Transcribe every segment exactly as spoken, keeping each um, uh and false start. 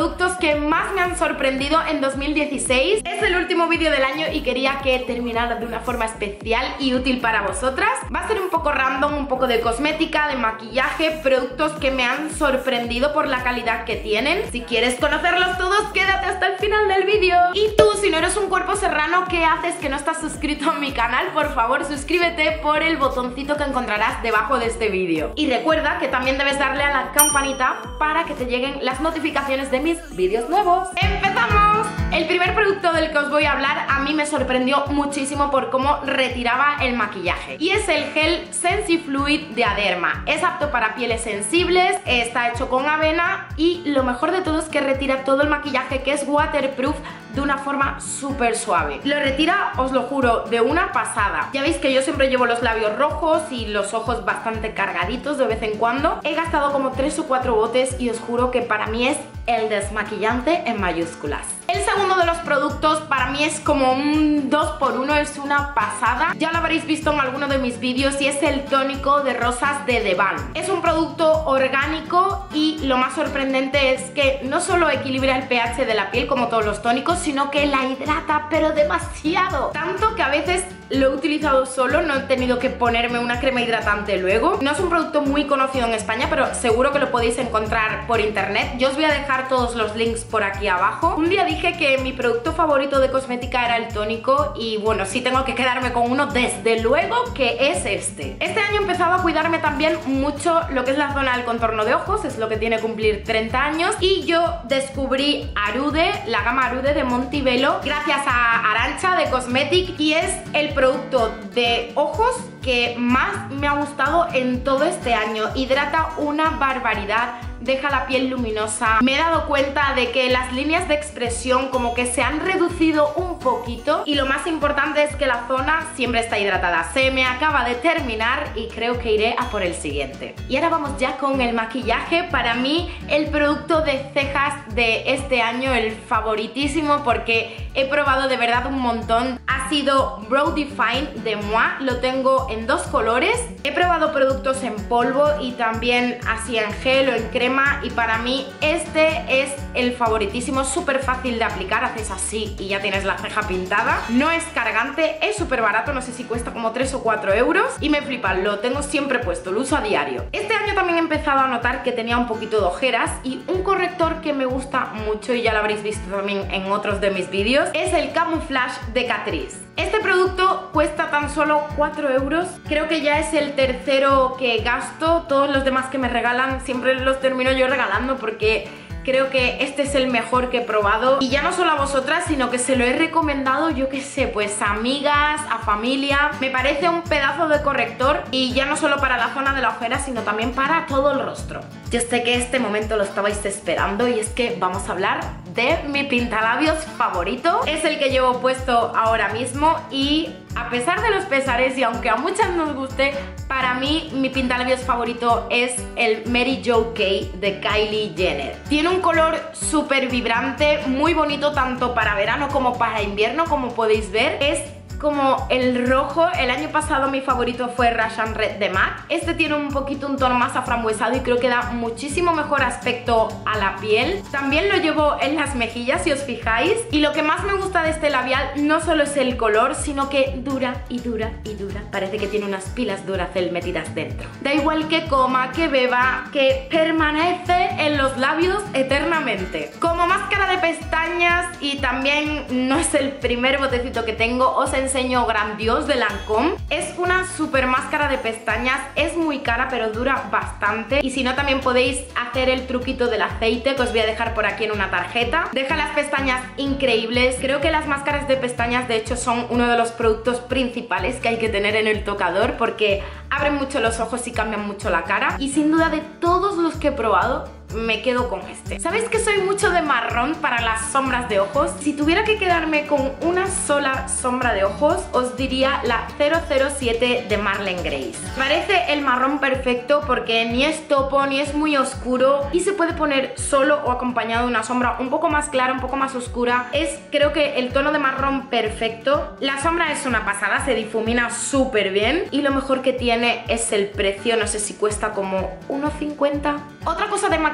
productos que más me han sorprendido en dos mil dieciséis. Es el último vídeo del año y quería que terminara de una forma especial y útil para vosotras. Va a ser un poco random, un poco de cosmética, de maquillaje, productos que me han sorprendido por la calidad que tienen. Si quieres conocerlos todos, quédate hasta el final del vídeo. Y tú, si no eres un cuerpo serrano, ¿qué haces que no estás suscrito a mi canal? Por favor, suscríbete por el botoncito que encontrarás debajo de este vídeo. Y recuerda que también debes darle a la campanita para que te lleguen las notificaciones de mis vídeos nuevos. ¡Empezamos! El primer producto del que os voy a hablar a mí me sorprendió muchísimo por cómo retiraba el maquillaje. Y es el gel Sensifluid de Aderma. Es apto para pieles sensibles, está hecho con avena y lo mejor de todo es que retira todo el maquillaje, que es waterproof, de una forma súper suave. Lo retira, os lo juro, de una pasada. Ya veis que yo siempre llevo los labios rojos y los ojos bastante cargaditos de vez en cuando. He gastado como tres o cuatro botes y os juro que para mí es el desmaquillante en mayúsculas. El segundo de los productos para mí es como un dos por uno, es una pasada. Ya lo habréis visto en alguno de mis vídeos y es el tónico de rosas de Devane. Es un producto orgánico y lo más sorprendente es que no solo equilibra el pH de la piel como todos los tónicos, sino que la hidrata, pero demasiado. Tanto que a veces lo he utilizado solo, no he tenido que ponerme una crema hidratante luego. No es un producto muy conocido en España, pero seguro que lo podéis encontrar por internet. Yo os voy a dejar todos los links por aquí abajo. Un día dije que mi producto favorito de cosmética era el tónico y bueno, si tengo que quedarme con uno, desde luego que es este. Este año he empezado a cuidarme también mucho lo que es la zona del contorno de ojos, es lo que tiene cumplir treinta años, y yo descubrí Arude, la gama Arude de Montebello, gracias a Arantxa de Cosmetic, y es el producto de ojos que más me ha gustado en todo este año. Hidrata una barbaridad, deja la piel luminosa. Me he dado cuenta de que las líneas de expresión como que se han reducido un poquito y lo más importante es que la zona siempre está hidratada. Se me acaba de terminar y creo que iré a por el siguiente. Y ahora vamos ya con el maquillaje. Para mí el producto de cejas de este año, el favoritísimo, porque he probado de verdad un montón, ha sido Brow Define de Moi. Lo tengo en dos colores. He probado productos en polvo y también así en gel o en crema, y para mí este es el favoritísimo. Súper fácil de aplicar, haces así y ya tienes la ceja pintada. No es cargante, es súper barato, no sé si cuesta como tres o cuatro euros y me flipa, lo tengo siempre puesto, lo uso a diario. Este año también he empezado a notar que tenía un poquito de ojeras, y un corrector que me gusta mucho y ya lo habréis visto también en otros de mis vídeos es el Camouflage de Catrice. Este producto cuesta tan solo cuatro euros. Creo que ya es el tercero que gasto. Todos los demás que me regalan siempre los termino yo regalando porque creo que este es el mejor que he probado. Y ya no solo a vosotras, sino que se lo he recomendado, yo qué sé, pues a amigas, a familia. Me parece un pedazo de corrector, y ya no solo para la zona de la ojera, sino también para todo el rostro. Yo sé que este momento lo estabais esperando, y es que vamos a hablar de mi pintalabios favorito. Es el que llevo puesto ahora mismo y a pesar de los pesares, y aunque a muchas nos guste, para mí mi pintalabios favorito es el Mary Jo Kay de Kylie Jenner. Tiene un color súper vibrante, muy bonito tanto para verano como para invierno, como podéis ver. Es como el rojo. El año pasado mi favorito fue Russian Red de MAC. Este tiene un poquito un tono más aframbuesado y creo que da muchísimo mejor aspecto a la piel. También lo llevo en las mejillas, si os fijáis, y lo que más me gusta de este labial no solo es el color, sino que dura y dura y dura. Parece que tiene unas pilas Duracell metidas dentro. Da igual que coma, que beba, que permanece en los labios eternamente. Como máscara de pestañas, y también no es el primer botecito que tengo, os enseño Grandiose de Lancôme. Es una super máscara de pestañas, es muy cara pero dura bastante, y si no también podéis hacer el truquito del aceite que os voy a dejar por aquí en una tarjeta. Deja las pestañas increíbles. Creo que las máscaras de pestañas de hecho son uno de los productos principales que hay que tener en el tocador porque abren mucho los ojos y cambian mucho la cara, y sin duda de todos los que he probado me quedo con este. ¿Sabéis que soy mucho de marrón para las sombras de ojos? Si tuviera que quedarme con una sola sombra de ojos, os diría la cero cero siete de Marlene Grace. Parece el marrón perfecto porque ni es topo ni es muy oscuro, y se puede poner solo o acompañado de una sombra un poco más clara, un poco más oscura. Es, creo que, el tono de marrón perfecto. La sombra es una pasada, se difumina súper bien, y lo mejor que tiene es el precio. No sé si cuesta como uno cincuenta. Otra cosa de maquillaje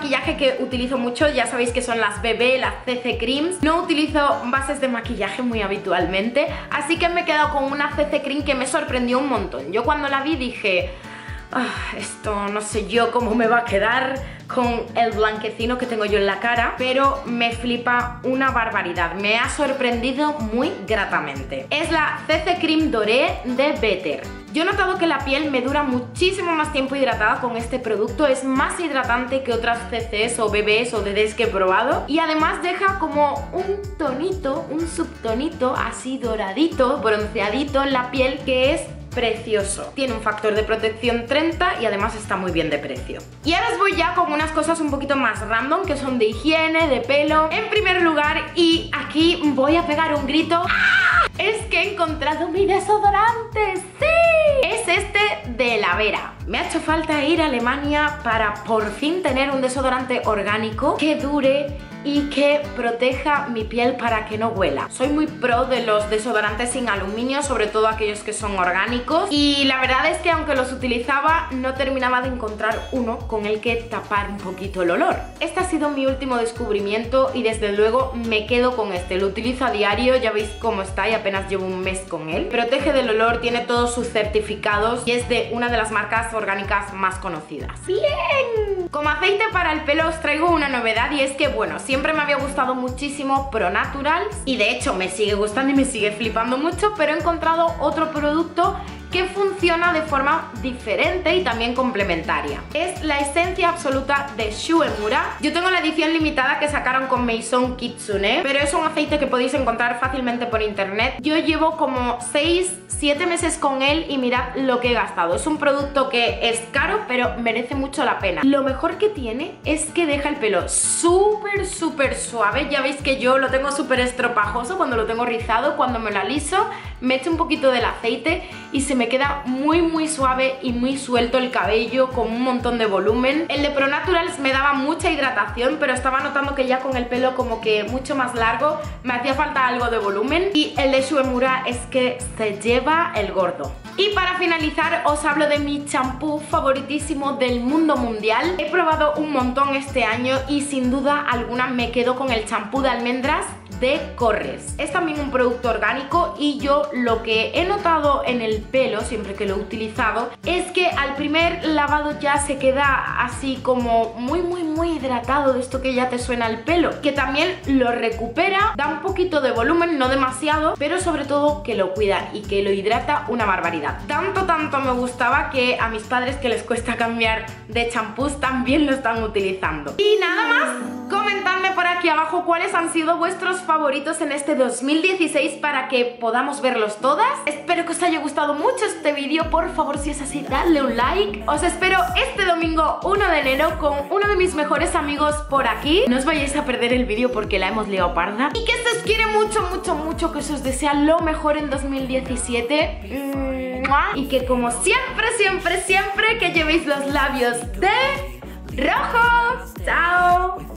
maquillaje que utilizo mucho, ya sabéis que son las B B, las C C Creams. No utilizo bases de maquillaje muy habitualmente, así que me he quedado con una C C Cream que me sorprendió un montón. Yo cuando la vi dije... Ah, esto no sé yo cómo me va a quedar con el blanquecino que tengo yo en la cara, pero me flipa una barbaridad, me ha sorprendido muy gratamente. Es la C C Cream Doré de Better. Yo he notado que la piel me dura muchísimo más tiempo hidratada con este producto, es más hidratante que otras C Cs o B Bs o D Ds que he probado, y además deja como un tonito, un subtonito así doradito, bronceadito en la piel que es precioso. Tiene un factor de protección treinta y además está muy bien de precio. Y ahora os voy ya con unas cosas un poquito más random que son de higiene, de pelo. En primer lugar, y aquí voy a pegar un grito, ¡ah! Es que he encontrado mi desodorante, ¡sí! Es este de La Vera. Me ha hecho falta ir a Alemania para por fin tener un desodorante orgánico que dure y que proteja mi piel para que no huela. Soy muy pro de los desodorantes sin aluminio, sobre todo aquellos que son orgánicos, y la verdad es que aunque los utilizaba no terminaba de encontrar uno con el que tapar un poquito el olor. Este ha sido mi último descubrimiento y desde luego me quedo con este. Lo utilizo a diario, ya veis cómo está y apenas llevo un mes con él. Protege del olor, tiene todos sus certificados y es de una de las marcas orgánicas más conocidas. ¡Bien! Como aceite para el pelo os traigo una novedad, y es que bueno, siempre me había gustado muchísimo Pro Naturals y de hecho me sigue gustando y me sigue flipando mucho, pero he encontrado otro producto que funciona de forma diferente y también complementaria. Es la esencia absoluta de Shu Uemura. Yo tengo la edición limitada que sacaron con Maison Kitsune, pero es un aceite que podéis encontrar fácilmente por internet. Yo llevo como seis siete meses con él y mirad lo que he gastado. Es un producto que es caro, pero merece mucho la pena. Lo mejor que tiene es que deja el pelo súper, súper suave. Ya veis que yo lo tengo súper estropajoso cuando lo tengo rizado. Cuando me lo aliso, me echo un poquito del aceite y se me queda muy, muy suave y muy suelto el cabello, con un montón de volumen. El de Pro Naturals me daba mucha hidratación, pero estaba notando que ya con el pelo como que mucho más largo me hacía falta algo de volumen. Y el de Shu Uemura es que se lleva el gordo. Y para finalizar os hablo de mi champú favoritísimo del mundo mundial. He probado un montón este año y sin duda alguna me quedo con el champú de almendras de Corres. Es también un producto orgánico y yo lo que he notado en el pelo siempre que lo he utilizado es que al primer lavado ya se queda así como muy muy muy hidratado, de esto que ya te suena el pelo, que también lo recupera, da un poquito de volumen, no demasiado, pero sobre todo que lo cuida y que lo hidrata una barbaridad. Tanto tanto me gustaba que a mis padres, que les cuesta cambiar de champús, también lo están utilizando. Y nada más, comentadme por aquí abajo cuáles han sido vuestros favoritos en este dos mil dieciséis para que podamos verlos todas. Espero que os haya gustado mucho este vídeo. Por favor, si es así, dadle un like. Os espero este domingo uno de enero con uno de mis mejores amigos por aquí. No os vayáis a perder el vídeo porque la hemos liado parda. Y que se os quiere mucho, mucho, mucho, que se os desea lo mejor en dos mil diecisiete. Y que como siempre, siempre, siempre que llevéis los labios de rojo. ¡Chao!